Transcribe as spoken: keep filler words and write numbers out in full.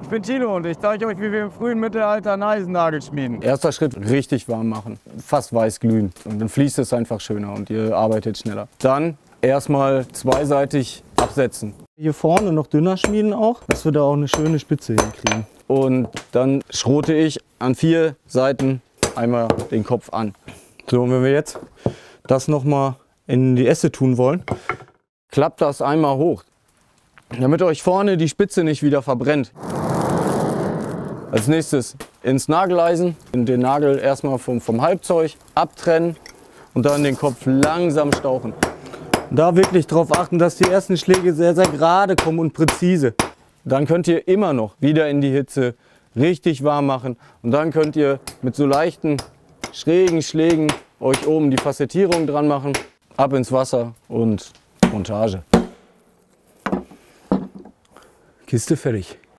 bin Tilo und ich zeige euch, wie wir im frühen Mittelalter einen Eisennagel schmieden. Erster Schritt, richtig warm machen. Fast weiß glühen. Und dann fließt es einfach schöner und ihr arbeitet schneller. Dann erstmal zweiseitig absetzen. Hier vorne noch dünner schmieden auch, dass wir da auch eine schöne Spitze hinkriegen. Und dann schrote ich an vier Seiten einmal den Kopf an. So, und wenn wir jetzt das nochmal in die Esse tun wollen, klappt das einmal hoch, damit euch vorne die Spitze nicht wieder verbrennt. Als nächstes ins Nageleisen, den Nagel erstmal vom, vom Halbzeug abtrennen und dann den Kopf langsam stauchen. Da wirklich darauf achten, dass die ersten Schläge sehr, sehr gerade kommen und präzise. Dann könnt ihr immer noch wieder in die Hitze richtig warm machen und dann könnt ihr mit so leichten, schrägen Schlägen euch oben die Facettierung dran machen, ab ins Wasser und Montage. Kiste fertig.